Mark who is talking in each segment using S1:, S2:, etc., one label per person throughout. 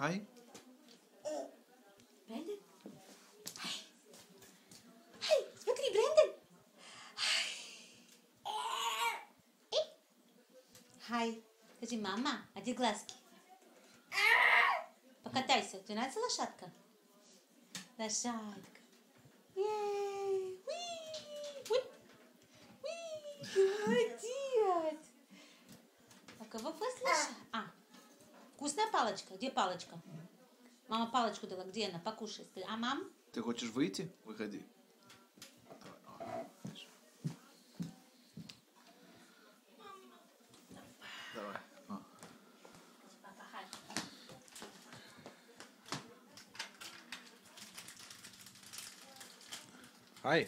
S1: Hi.
S2: Брэндон? Ай, смотри, Брэндон. Хай. Скажи, мама, а где глазки? Покатайся. Тебе нравится лошадка? Лошадка. Ей. Уи. Молодец. А кого послушай? Вкусная палочка. Где палочка? Мама палочку дала. Где она? Покушай. Скажи, а мам?
S1: Ты хочешь выйти? Выходи. Давай.
S2: Папа, хай.
S1: Hi.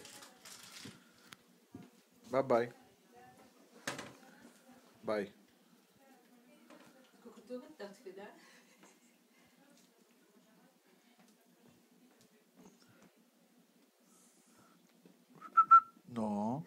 S1: Bye-bye. Bye.
S2: Сколько ты там тебе, да?
S1: Но.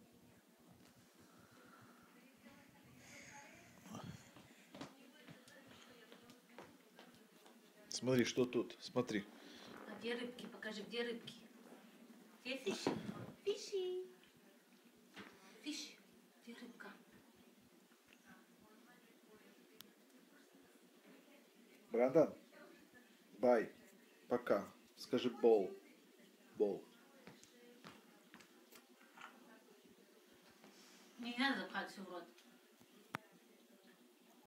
S1: Смотри, что тут. Смотри.
S2: А где рыбки? Покажи, где рыбки? Где фиши? Фиши. Фиш. Где рыбка?
S1: Брандан. Бай. Пока. Скажи бол. Бол.
S2: Не надо запхать все в рот.